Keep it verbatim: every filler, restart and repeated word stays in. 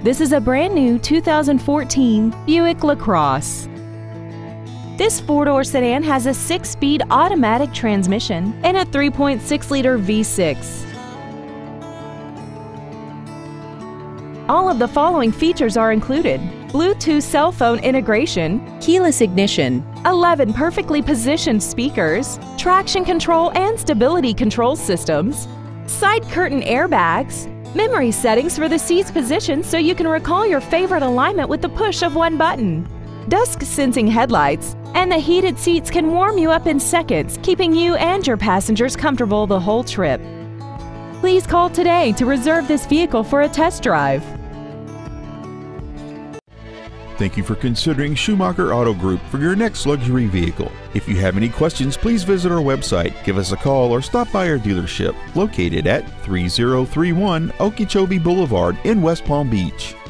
This is a brand new two thousand fourteen Buick LaCrosse. This four-door sedan has a six-speed automatic transmission and a three point six liter V six. All of the following features are included: Bluetooth cell phone integration, keyless ignition, eleven perfectly positioned speakers, traction control and stability control systems, side curtain airbags, memory settings for the seat's position so you can recall your favorite alignment with the push of one button, dusk sensing headlights, and the heated seats can warm you up in seconds, keeping you and your passengers comfortable the whole trip. Please call today to reserve this vehicle for a test drive. Thank you for considering Schumacher Auto Group for your next luxury vehicle. If you have any questions, please visit our website, give us a call, or stop by our dealership located at three oh three one Okeechobee Boulevard in West Palm Beach.